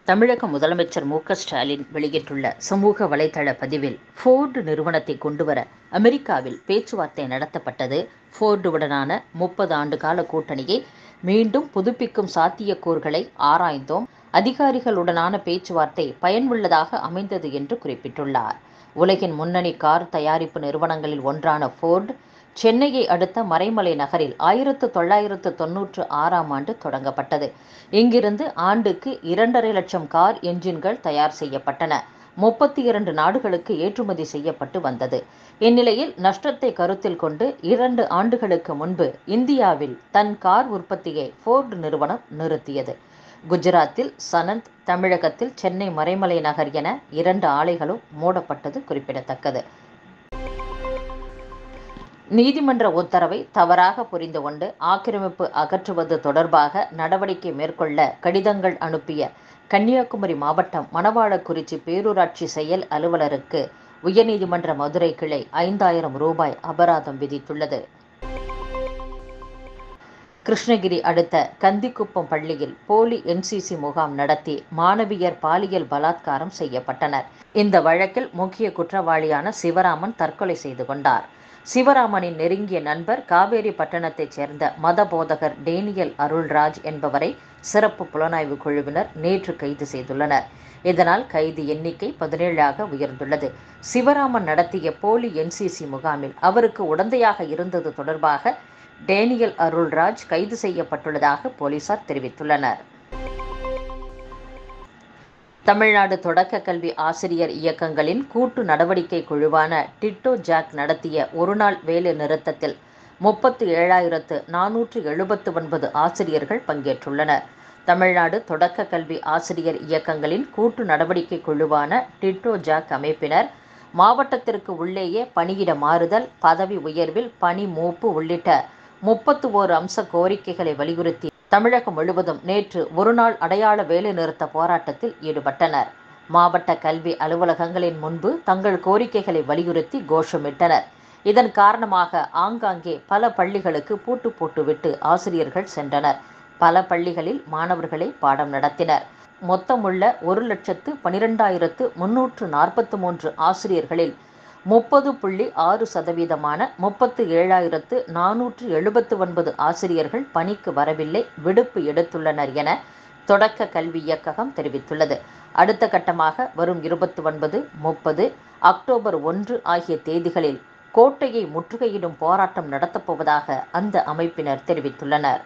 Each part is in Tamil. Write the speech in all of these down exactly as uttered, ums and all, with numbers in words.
தமிழக முதலமைச்சர் மு க ஸ்டாலின் வெளியிட்டுள்ள சமூக வலைதள பதிவில் ஃபோர்டு நிறுவனத்தை கொண்டுவர அமெரிக்காவில் பேச்சுவார்த்தை நடத்தப்பட்டது. ஃபோர்டுவுடனான முப்பது ஆண்டு கால கூட்டணியை மீண்டும் புதுப்பிக்கும் சாத்தியக்கூறுகளை ஆராய்ந்தோம். அதிகாரிகளுடனான பேச்சுவார்த்தை பயனுள்ளதாக அமைந்தது என்று குறிப்பிட்டுள்ளார். உலகின் முன்னணி கார் தயாரிப்பு நிறுவனங்களில் ஒன்றான ஃபோர்டு சென்னையை அடுத்த மறைமலை நகரில் ஆயிரத்து தொள்ளாயிரத்து தொன்னூற்று ஆறாம் ஆண்டு தொடங்கப்பட்டது. இங்கிருந்து ஆண்டுக்கு இரண்டரை லட்சம் கார் என்ஜின்கள் தயார் செய்யப்பட்டன. முப்பத்தி இரண்டு நாடுகளுக்கு ஏற்றுமதி செய்யப்பட்டு வந்தது. இந்நிலையில் நஷ்டத்தை கருத்தில் கொண்டு இரண்டு ஆண்டுகளுக்கு முன்பு இந்தியாவில் தன் கார் உற்பத்தியை ஃபோர்டு நிறுவனம் நிறுத்தியது. குஜராத்தில் சனந்த், தமிழகத்தில் சென்னை மறைமலை நகர் என இரண்டு ஆலைகளும் மூடப்பட்டது குறிப்பிடத்தக்கது. நீதிமன்ற உத்தரவை தவறாக புரிந்து கொண்டு ஆக்கிரமிப்பு அகற்றுவது தொடர்பாக நடவடிக்கை மேற்கொள்ள கடிதங்கள் அனுப்பிய கன்னியாகுமரி மாவட்டம் மணவாளக்குறிச்சி பேரூராட்சி செயல் அலுவலருக்கு உயர்நீதிமன்ற மதுரை கிளை ஐந்தாயிரம் ரூபாய் அபராதம் விதித்துள்ளது. கிருஷ்ணகிரி அடுத்த கந்திக்குப்பம் பள்ளியில் போலி என் சி சி முகாம் நடத்தி மாணவியர் பாலியல் பலாத்காரம் செய்யப்பட்டனர். இந்த வழக்கில் முக்கிய குற்றவாளியான சிவராமன் தற்கொலை செய்து கொண்டார். சிவராமனின் நெருங்கிய நண்பர் காவேரி பட்டணத்தைச் சேர்ந்த மத போதகர் டேனியல் அருள்ராஜ் என்பவரை சிறப்பு புலனாய்வு குழுவினர் நேற்று கைது செய்துள்ளனர். இதனால் கைது எண்ணிக்கை பதினேழாக உயர்ந்துள்ளது. சிவராமன் நடத்திய போலி என் சி சி முகாமில் அவருக்கு உடந்தையாக இருந்தது தொடர்பாக டேனியல் அருள்ராஜ் கைது செய்யப்பட்டுள்ளதாக போலீசார் தெரிவித்துள்ளனர். தமிழ்நாடு தொடக்க கல்வி ஆசிரியர் இயக்கங்களின் கூட்டு நடவடிக்கை குழுவான டிட்டோ ஜாக் நடத்திய ஒருநாள் வேலை நிறுத்தத்தில் முப்பத்தி ஏழாயிரத்து நானூற்று எழுபத்து ஒன்பது ஆசிரியர்கள் பங்கேற்றுள்ளனர். தமிழ்நாடு தொடக்க கல்வி ஆசிரியர் இயக்கங்களின் கூட்டு நடவடிக்கை குழுவான டிட்டோ ஜாக் அமைப்பினர் மாவட்டத்திற்கு உள்ளேயே பணியிட மாறுதல், பதவி உயர்வில் பணி மூப்பு உள்ளிட்ட முப்பத்து ஓரு அம்ச கோரிக்கைகளை வலியுறுத்தி தமிழகம் முழுவதும் நேற்று ஒருநாள் அடையாள வேலைநிறுத்த போராட்டத்தில் ஈடுபட்டனர். மாவட்ட கல்வி அலுவலகங்களின் முன்பு தங்கள் கோரிக்கைகளை வலியுறுத்தி கோஷமிட்டனர். இதன் காரணமாக ஆங்காங்கே பல பள்ளிகளுக்கு பூட்டு போட்டுவிட்டு ஆசிரியர்கள் சென்றனர். பல பள்ளிகளில் மாணவர்களே பாடம் நடத்தினர். மொத்தமுள்ள ஒரு லட்சத்து பனிரெண்டாயிரத்து முன்னூற்று நாற்பத்தி மூன்று ஆசிரியர்களில் முப்பது புள்ளி ஆறு சதவீதமான முப்பத்து ஏழாயிரத்து நானூற்று எழுபத்து ஒன்பது ஆசிரியர்கள் பணிக்கு வரவில்லை, விடுப்பு எடுத்துள்ளனர் என தொடக்க கல்வி இயக்ககம் தெரிவித்துள்ளது. அடுத்த கட்டமாக வரும் இருபத்தி ஒன்பது, முப்பது, அக்டோபர் ஒன்று ஆகிய தேதிகளில் கோட்டையை முற்றுகையிடும் போராட்டம் நடத்தப்போவதாக அந்த அமைப்பினர் தெரிவித்துள்ளனர்.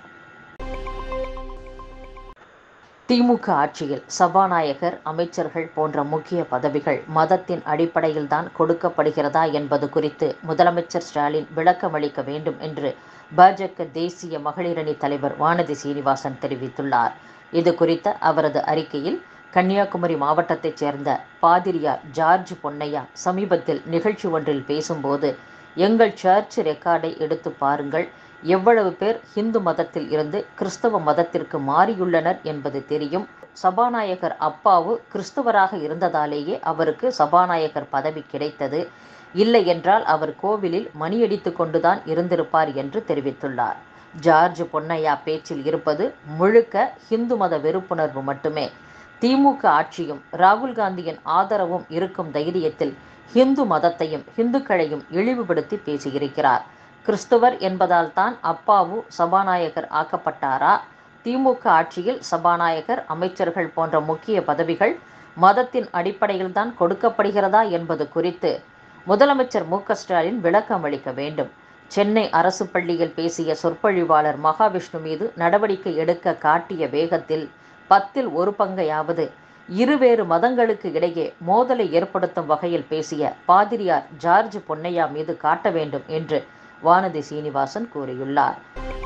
திமுக ஆட்சியில் சபாநாயகர், அமைச்சர்கள் போன்ற முக்கிய பதவிகள் மதத்தின் அடிப்படையில்தான் கொடுக்கப்படுகிறதா என்பது குறித்து முதலமைச்சர் ஸ்டாலின் விளக்கமளிக்க வேண்டும் என்று பாஜக தேசிய மகளிரணி தலைவர் வானதி சீனிவாசன் தெரிவித்துள்ளார். இது குறித்த அவரது அறிக்கையில் கன்னியாகுமரி மாவட்டத்தைச் சேர்ந்த பாதிரியார் ஜார்ஜ் பொன்னையா சமீபத்தில் நிகழ்ச்சி ஒன்றில் பேசும்போது, எங்கள் சர்ச் ரெக்கார்டை எடுத்து பாருங்கள், எவ்வளவு பேர் இந்து மதத்தில் இருந்து கிறிஸ்தவ மதத்திற்கு மாறியுள்ளனர் என்பது தெரியும். சபாநாயகர் அப்பாவு கிறிஸ்தவராக இருந்ததாலேயே அவருக்கு சபாநாயகர் பதவி கிடைத்தது. இல்லை என்றால் அவர் கோவிலில் மணியடித்து கொண்டுதான் இருந்திருப்பார் என்று தெரிவித்துள்ளார். ஜார்ஜ் பொன்னையா பேச்சில் இருப்பது முழுக்க இந்து மத வெறுப்புணர்வு மட்டுமே. திமுக ஆட்சியும் ராகுல் காந்தியின் ஆதரவும் இருக்கும் தைரியத்தில் இந்து மதத்தையும் இந்துக்களையும் இழிவுபடுத்தி பேசியிருக்கிறார். கிறிஸ்துவர் என்பதால் தான் அப்பாவு சபாநாயகர் ஆக்கப்பட்டாரா? திமுக ஆட்சியில் சபாநாயகர், அமைச்சர்கள் போன்ற முக்கிய பதவிகள் மதத்தின் அடிப்படையில் தான் கொடுக்கப்படுகிறதா என்பது குறித்து முதலமைச்சர் மு க ஸ்டாலின் விளக்கம் அளிக்க வேண்டும். சென்னை அரசு பள்ளியில் பேசிய சொற்பொழிவாளர் மகாவிஷ்ணு மீது நடவடிக்கை எடுக்க காட்டிய வேகத்தில் பத்தில் ஒரு பங்கையாவது இருவேறு மதங்களுக்கு இடையே மோதலை ஏற்படுத்தும் வகையில் பேசிய பாதிரியார் ஜார்ஜ் பொன்னையா மீது காட்ட வேண்டும் என்று வானதி சீனிவாசன் கூறியுள்ளார்.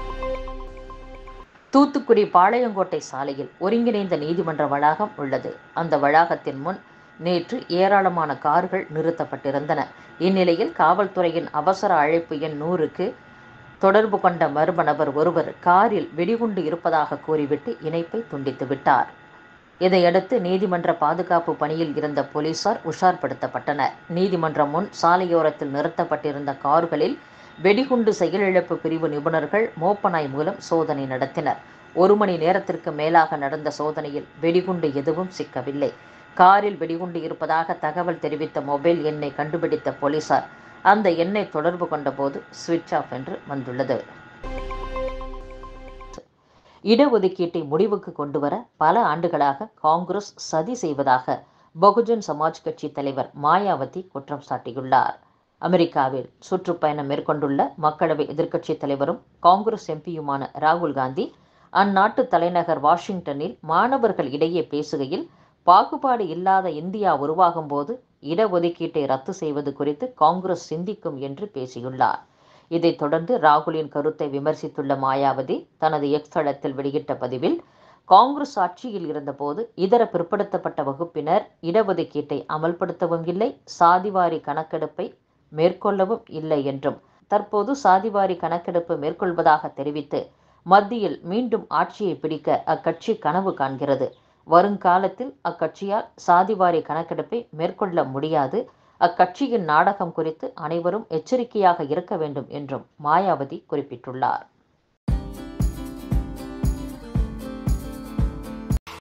தூத்துக்குடி பாளையங்கோட்டை சாலையில் ஒருங்கிணைந்த நீதிமன்ற வளாகம் உள்ளது. அந்த வளாகத்தின் முன் நேற்று ஏராளமான கார்கள் நிறுத்தப்பட்டிருந்தன. இந்நிலையில் காவல்துறையின் அவசர அழைப்பு எண் நூறுக்கு தொடர்பு கொண்ட மர்ம நபர் ஒருவர் காரில் வெடிகுண்டு இருப்பதாக கூறிவிட்டு இணைப்பை துண்டித்து விட்டார். இதையடுத்து நீதிமன்ற பாதுகாப்பு பணியில் இருந்த போலீசார் உஷார்படுத்தப்பட்டனர். நீதிமன்றம் முன் சாலையோரத்தில் நிறுத்தப்பட்டிருந்த கார்களில் வெடிகுண்டு செயலிழப்பு பிரிவு நிபுணர்கள் மோப்பநாய் மூலம் சோதனை நடத்தினர். ஒரு மணி நேரத்திற்கு மேலாக நடந்த சோதனையில் வெடிகுண்டு எதுவும் சிக்கவில்லை. காரில் வெடிகுண்டு இருப்பதாக தகவல் தெரிவித்த மொபைல் எண்ணை கண்டுபிடித்த போலீசார் அந்த எண்ணை தொடர்பு கொண்டபோது சுவிட்ச் ஆஃப் என்று வந்துள்ளது. இடஒதுக்கீட்டை முடிவுக்கு கொண்டுவர பல ஆண்டுகளாக காங்கிரஸ் சதி செய்வதாக பகுஜன் சமாஜ் கட்சி தலைவர் மாயாவதி குற்றம் சாட்டியுள்ளார். அமெரிக்காவில் சுற்றுப்பயணம் மேற்கொண்டுள்ள மக்களவை எதிர்க்கட்சித் தலைவரும் காங்கிரஸ் எம்பியுமான ராகுல் காந்தி அந்நாட்டு தலைநகர் வாஷிங்டனில் மாணவர்கள் இடையே பேசுகையில், பாகுபாடு இல்லாத இந்தியா உருவாகும் போது இடஒதுக்கீட்டை ரத்து செய்வது குறித்து காங்கிரஸ் சிந்திக்கும் என்று பேசியுள்ளார். இதைத் தொடர்ந்து ராகுலின் கருத்தை விமர்சித்துள்ள மாயாவதி தனது எக்ஸ் தளத்தில் வெளியிட்ட பதிவில், காங்கிரஸ் ஆட்சியில் இருந்தபோது இதர பிற்படுத்தப்பட்ட வகுப்பினர் இடஒதுக்கீட்டை அமல்படுத்தவும் இல்லை, சாதிவாரி கணக்கெடுப்பை மேற்கொள்ளவும் இல்லை என்றும், தற்போது சாதிவாரி கணக்கெடுப்பு மேற்கொள்வதாக தெரிவித்து மத்தியில் மீண்டும் ஆட்சியை பிடிக்க அக்கட்சி கனவு காண்கிறது. வருங்காலத்தில் அக்கட்சியால் சாதிவாரி கணக்கெடுப்பை மேற்கொள்ள முடியாது. அக்கட்சியின் நாடகம் குறித்து அனைவரும் எச்சரிக்கையாக இருக்க வேண்டும் என்றும் மாயாவதி குறிப்பிட்டுள்ளார்.